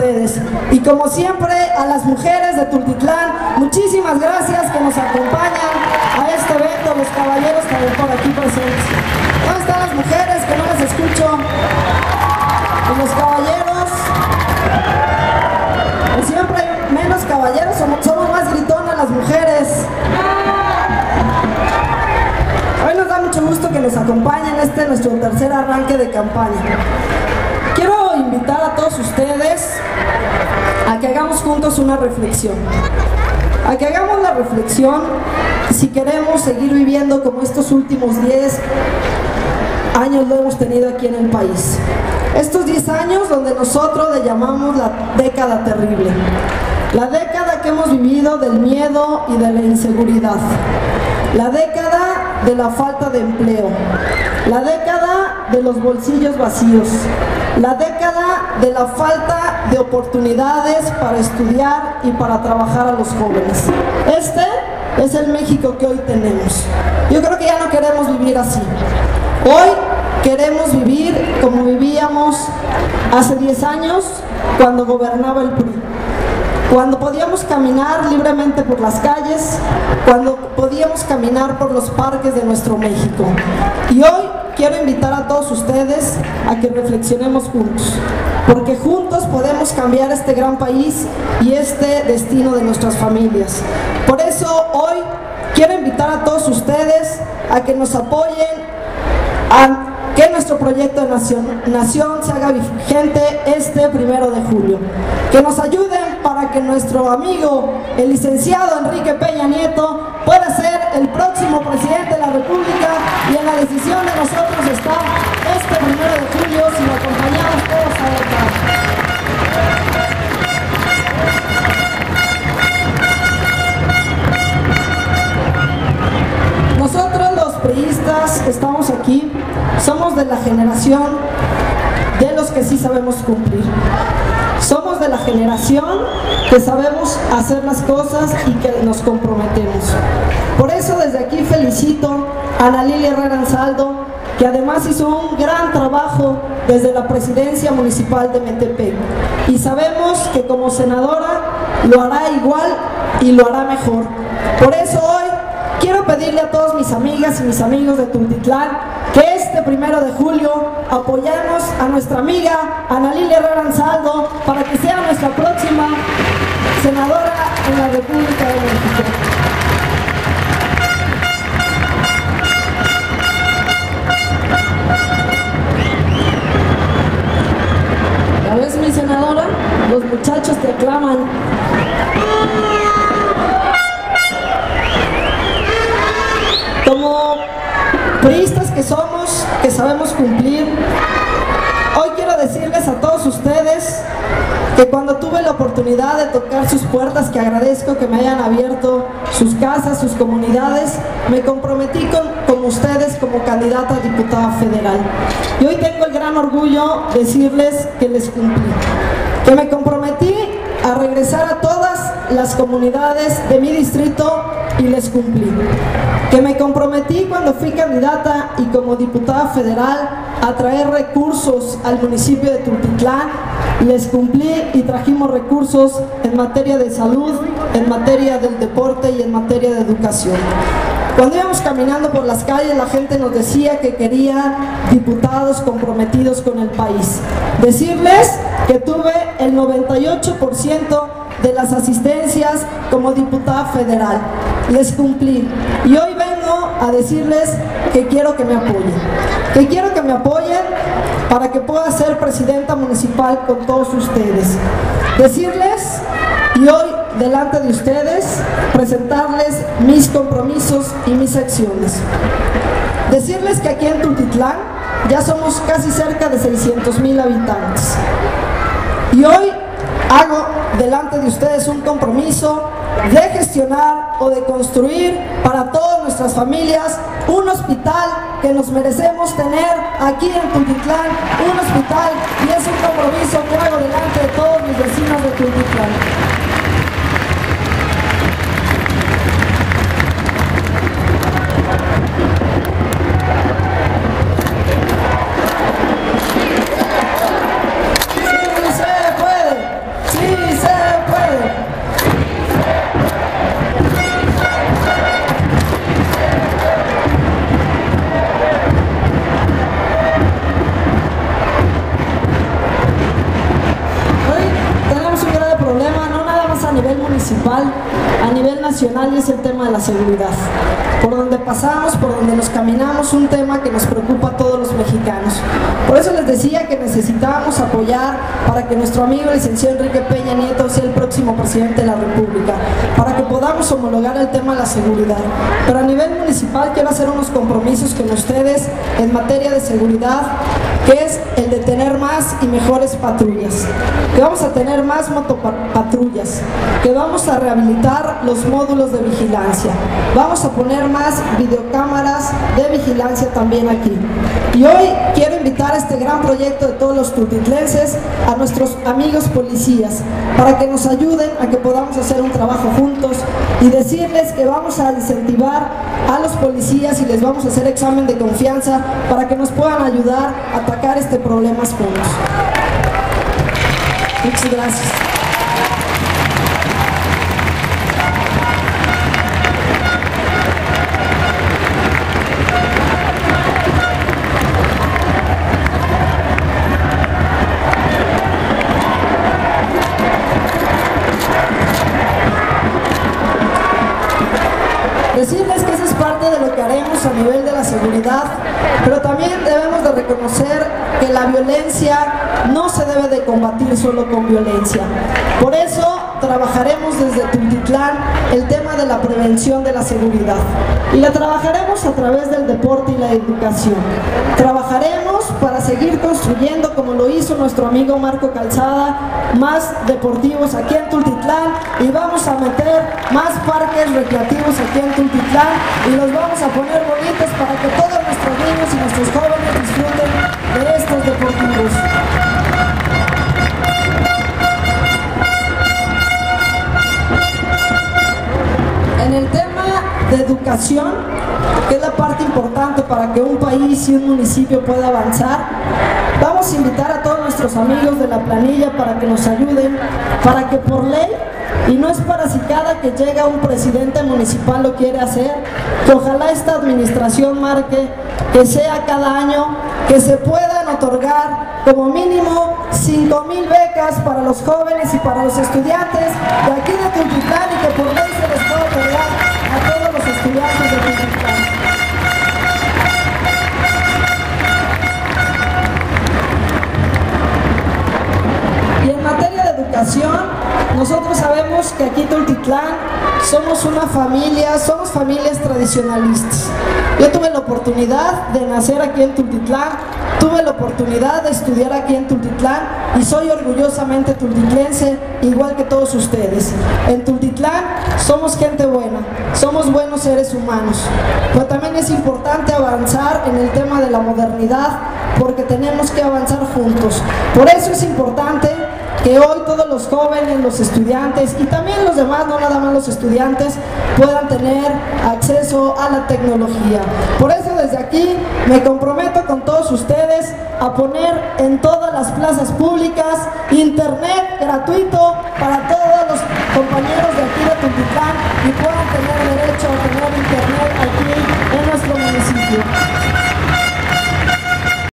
ustedes. Y como siempre, a las mujeres de Tultitlán, muchísimas gracias que nos acompañan a este evento, los caballeros también por aquí presentes. ¿Dónde están las mujeres? Que no las escucho. Y los caballeros, pues siempre hay menos caballeros, somos más gritonas las mujeres. Hoy nos da mucho gusto que nos acompañen, este es nuestro tercer arranque de campaña. Quiero invitar a todos ustedes a que hagamos juntos una reflexión. A que hagamos la reflexión si queremos seguir viviendo como estos últimos 10 años lo hemos tenido aquí en el país. Estos 10 años donde nosotros le llamamos la década terrible. La década que hemos vivido del miedo y de la inseguridad. La década de la falta de empleo. La década de los bolsillos vacíos. La década de la falta de oportunidades para estudiar y para trabajar a los jóvenes. Este es el México que hoy tenemos. Yo creo que ya no queremos vivir así. Hoy queremos vivir como vivíamos hace 10 años cuando gobernaba el PRI. Cuando podíamos caminar libremente por las calles, cuando podíamos caminar por los parques de nuestro México. Y hoy quiero invitar a todos ustedes a que reflexionemos juntos, porque juntos podemos cambiar este gran país y este destino de nuestras familias. Por eso hoy quiero invitar a todos ustedes a que nos apoyen, a que nuestro proyecto de nación se haga vigente este 1 de julio. Que nos ayuden para que nuestro amigo, el licenciado Enrique Peña Nieto, pueda ser el próximo presidente de la República, y en la decisión de nosotros está este 1 de julio, si lo acompañamos todos a votar. Nosotros los priistas estamos aquí, somos de la generación de los que sí sabemos cumplir. Somos de la generación que sabemos hacer las cosas y que nos comprometemos. Por eso desde aquí felicito a Ana Lilia Herrera Ansaldo, que además hizo un gran trabajo desde la presidencia municipal de Metepec. Y sabemos que como senadora lo hará igual y lo hará mejor. Por eso hoy quiero pedirle a todas mis amigas y mis amigos de Tultitlán que este 1 de julio apoyemos a nuestra amiga Ana Lilia Herrera Ansaldo para que sea nuestra próxima senadora en la República de México. ¿Ya ves, mi senadora? Los muchachos te aclaman. Como priistas que somos, que sabemos cumplir, hoy quiero decirles a todos ustedes que cuando tuve la oportunidad de tocar sus puertas, que agradezco que me hayan abierto sus casas, sus comunidades, me comprometí con ustedes como candidata a diputada federal. Y hoy tengo el gran orgullo de decirles que les cumplí, que me comprometí a regresar a todas las comunidades de mi distrito y les cumplí. Que me comprometí cuando fui candidata y como diputada federal a traer recursos al municipio de Tultitlán, les cumplí y trajimos recursos en materia de salud, en materia del deporte y en materia de educación. Cuando íbamos caminando por las calles, la gente nos decía que quería diputados comprometidos con el país. Decirles que tuve el 98% de las asistencias como diputada federal. Les cumplí. Y hoy vengo a decirles que quiero que me apoyen. Que quiero que me apoyen para que pueda ser presidenta municipal con todos ustedes. Decirles, y hoy delante de ustedes, presentarles mis compromisos y mis acciones. Decirles que aquí en Tultitlán ya somos casi cerca de 600,000 habitantes. Y hoy hago delante de ustedes un compromiso de gestionar o de construir para todas nuestras familias un hospital que nos merecemos tener aquí en Tultitlán, un hospital, y es un compromiso que hago delante de todos mis vecinos de Tultitlán. municipal a nivel nacional y es el tema de la seguridad. Por donde pasamos, por donde nos caminamos, un tema que nos preocupa a todos los mexicanos. Por eso les decía que necesitábamos apoyar para que nuestro amigo el licenciado Enrique Peña Nieto sea el próximo presidente de la República, para que podamos homologar el tema de la seguridad. Pero a nivel municipal quiero hacer unos compromisos con ustedes en materia de seguridad, que es el de tener más y mejores patrullas, que vamos a tener más motopatrullas, que vamos a rehabilitar los módulos de vigilancia, vamos a poner más videocámaras de vigilancia también aquí. Y hoy quiero invitar a este gran proyecto de todos los tultitlenses, a nuestros amigos policías, para que nos ayuden a que podamos hacer un trabajo juntos y decirles que vamos a incentivar a los policías y les vamos a hacer examen de confianza para que nos puedan ayudar a atacar este problema juntos. Muchas gracias. Decirles que eso es parte de lo que haremos a nivel de la seguridad, pero también debemos de reconocer que la violencia no se debe de combatir solo con violencia. Por eso trabajaremos desde Tultitlán el tema de la prevención de la seguridad y la trabajaremos a través del deporte y la educación. Trabajaremos para seguir construyendo, como lo hizo nuestro amigo Marco Calzada, más deportivos aquí en Tultitlán y vamos a meter más parques recreativos aquí en Tultitlán y los vamos a poner bonitos para que todos nuestros niños y nuestros jóvenes disfruten de estos deportivos. En el tema de educación, que es la parte importante para que un país y un municipio pueda avanzar, vamos a invitar a todos nuestros amigos de la planilla para que nos ayuden, para que por ley, y no es para si cada que llega un presidente municipal lo quiere hacer, que ojalá esta administración marque que sea cada año, que se puedan otorgar como mínimo 5,000 becas para los jóvenes y para los estudiantes de aquí de Tultitlán y que por ley se les pueda otorgar a todos los estudiantes de Tultitlán. Y en materia de educación, nosotros sabemos que aquí en Tultitlán somos una familia, somos familias tradicionalistas. Yo tuve la oportunidad de nacer aquí en Tultitlán, tuve la oportunidad de estudiar aquí en Tultitlán y soy orgullosamente tultitlense, igual que todos ustedes. En Tultitlán somos gente buena, somos buenos seres humanos, pero también es importante avanzar en el tema de la modernidad porque tenemos que avanzar juntos. Por eso es importante que hoy todos los jóvenes, los estudiantes y también los demás, no nada más los estudiantes, puedan tener acceso a la tecnología. Por eso desde aquí me comprometo con todos ustedes a poner en todas las plazas públicas internet gratuito para todos los compañeros de aquí de Tultitlán y